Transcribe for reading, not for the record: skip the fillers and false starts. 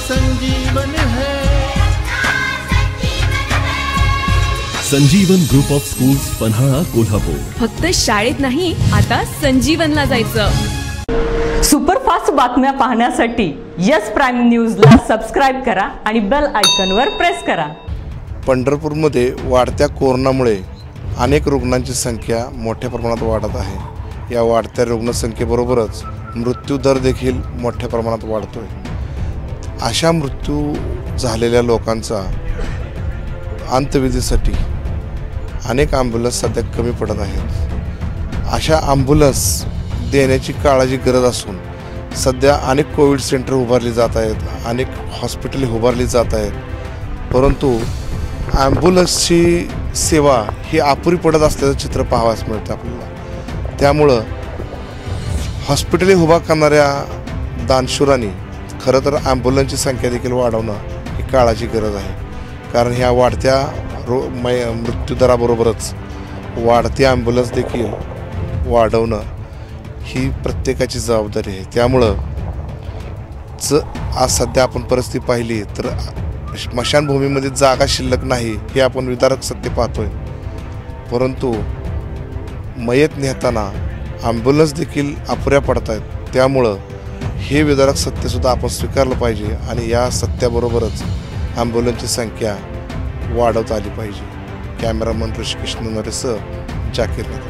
संजीवन है। Sanjeevan group of schools Panhala Kolhapur. फक्त शाळेत नाही, आता संजीवनला जायचं। सुपरफास्ट बातम्या पाहण्यासाठी यस प्राईम न्यूजला सबस्क्राइब करा आणि बेल आयकॉनवर प्रेस करा। पंढरपूरमध्ये वाढत्या कोरोनामुळे अनेक रुग्णांची संख्या मोठ्या प्रमाणात वाढत आहे। या वाढत्या रुग्णसंख्येबरोबरच मृत्यू दर देखील मोठ्या प्रमाणात वाढतोय। अशा मृत्यू झालेल्या लोकांचा अंत्यविधीसाठी अनेक ॲम्ब्युलन्स सध्या कमी पडत आहेत। अशा ॲम्ब्युलन्स देण्याची काळाची गरज असून सध्या अनेक कोविड सेंटर उभारली जात आहेत, अनेक हॉस्पिटल उभारली जात आहेत, परंतु ॲम्ब्युलन्सची सेवा ही अपुरी पडत असल्याचं चित्र पाहावयास मिळतं आपल्याला। त्यामुळं हॉस्पिटल उभा करणाऱ्या दानशूरांनी खरं तर ॲम्ब्युलन्सची संख्या देखील वाढवणं ही काळाची गरज आहे, कारण ह्या वाढत्या मृत्यूदराबरोबरच वाढती ॲम्ब्युलन्स देखील वाढवणं ही प्रत्येकाची जबाबदारी आहे। त्यामुळं आज सध्या आपण परिस्थिती पाहिली तर स्मशानभूमीमध्ये जागा शिल्लक नाही हे आपण विदारक सत्य पाहतोय, परंतु मयत नेताना ॲम्ब्युलन्स देखील अपुऱ्या पडत आहेत। त्यामुळं हे विदारक सत्यसुद्धा आपण स्वीकारलं पाहिजे आणि या सत्याबरोबरच ॲम्ब्युलन्सची संख्या वाढवता आली पाहिजे। कॅमेरामन ऋषिकेश नरेसह जाकीर।